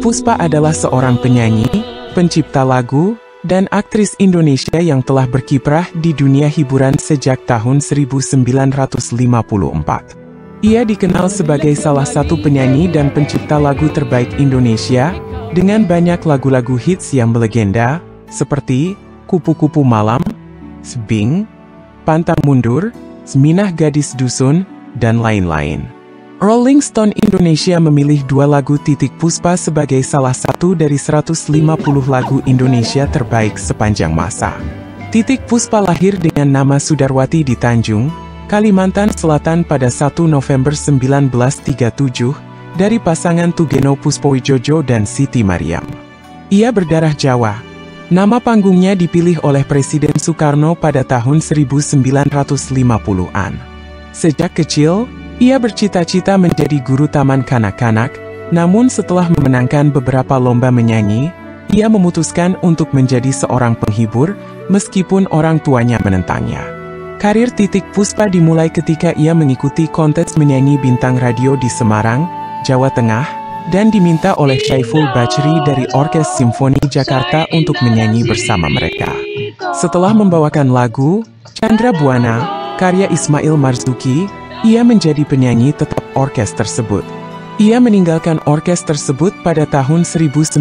Puspa adalah seorang penyanyi, pencipta lagu, dan aktris Indonesia yang telah berkiprah di dunia hiburan sejak tahun 1954. Ia dikenal sebagai salah satu penyanyi dan pencipta lagu terbaik Indonesia, dengan banyak lagu-lagu hits yang melegenda, seperti Kupu-Kupu Malam, Bing, Pantang Mundur, Minah Gadis Dusun, dan lain-lain. Rolling Stone Indonesia memilih 2 lagu Titik Puspa sebagai salah satu dari 150 lagu Indonesia terbaik sepanjang masa. Titik Puspa lahir dengan nama Sudarwati di Tanjung, Kalimantan Selatan pada 1 November 1937, dari pasangan Tugeno Puspowijojo dan Siti Mariam. Ia berdarah Jawa. Nama panggungnya dipilih oleh Presiden Soekarno pada tahun 1950-an. Sejak kecil, ia bercita-cita menjadi guru taman kanak-kanak, namun setelah memenangkan beberapa lomba menyanyi, ia memutuskan untuk menjadi seorang penghibur, meskipun orang tuanya menentangnya. Karir Titik Puspa dimulai ketika ia mengikuti kontes menyanyi bintang radio di Semarang, Jawa Tengah, dan diminta oleh Syaiful Bachri dari Orkes Simfoni Jakarta untuk menyanyi bersama mereka. Setelah membawakan lagu Chandra Buana, karya Ismail Marzuki, ia menjadi penyanyi tetap orkes tersebut. Ia meninggalkan orkes tersebut pada tahun 1962.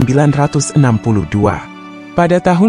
Pada tahun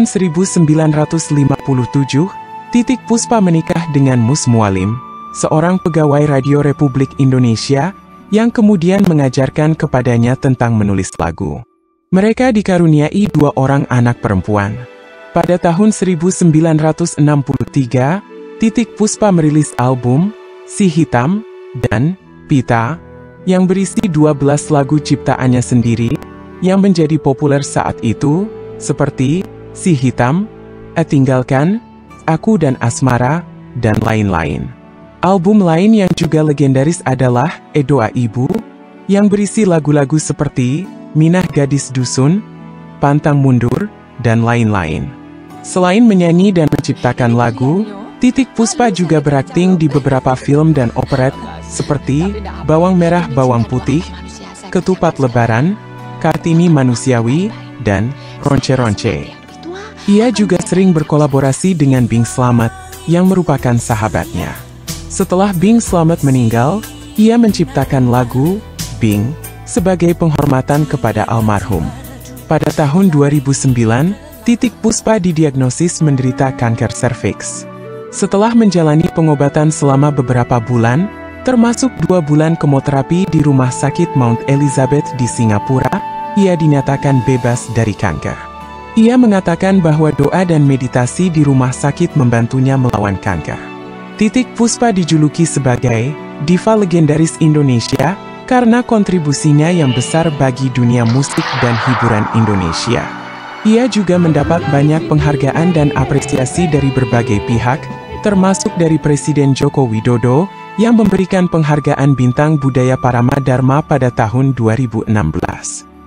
1957, Titik Puspa menikah dengan Mus Mualim, seorang pegawai Radio Republik Indonesia, yang kemudian mengajarkan kepadanya tentang menulis lagu. Mereka dikaruniai 2 orang anak perempuan. Pada tahun 1963, Titik Puspa merilis album Si Hitam, dan Pita, yang berisi 12 lagu ciptaannya sendiri, yang menjadi populer saat itu, seperti Si Hitam, Tinggalkan, Aku dan Asmara, dan lain-lain. Album lain yang juga legendaris adalah Doa Ibu, yang berisi lagu-lagu seperti Minah Gadis Dusun, Pantang Mundur, dan lain-lain. Selain menyanyi dan menciptakan lagu, Titik Puspa juga berakting di beberapa film dan operet, seperti Bawang Merah Bawang Putih, Ketupat Lebaran, Kartini Manusiawi, dan Ronce-Ronce. Ia juga sering berkolaborasi dengan Bing Slamet, yang merupakan sahabatnya. Setelah Bing Slamet meninggal, ia menciptakan lagu Bing sebagai penghormatan kepada almarhum. Pada tahun 2009, Titik Puspa didiagnosis menderita kanker serviks. Setelah menjalani pengobatan selama beberapa bulan, termasuk 2 bulan kemoterapi di Rumah Sakit Mount Elizabeth di Singapura, ia dinyatakan bebas dari kanker. Ia mengatakan bahwa doa dan meditasi di rumah sakit membantunya melawan kanker. Titik Puspa dijuluki sebagai diva legendaris Indonesia karena kontribusinya yang besar bagi dunia musik dan hiburan Indonesia. Ia juga mendapat banyak penghargaan dan apresiasi dari berbagai pihak, termasuk dari Presiden Joko Widodo, yang memberikan penghargaan Bintang Budaya Parama Dharma pada tahun 2016.